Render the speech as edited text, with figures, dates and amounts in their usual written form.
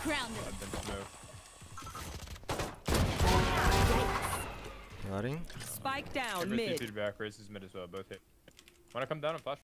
Grounded. I've been smoked. Nodding. Spike down Camera mid. 3 feet back, races mid as well, both hit. Wanna come down and flash?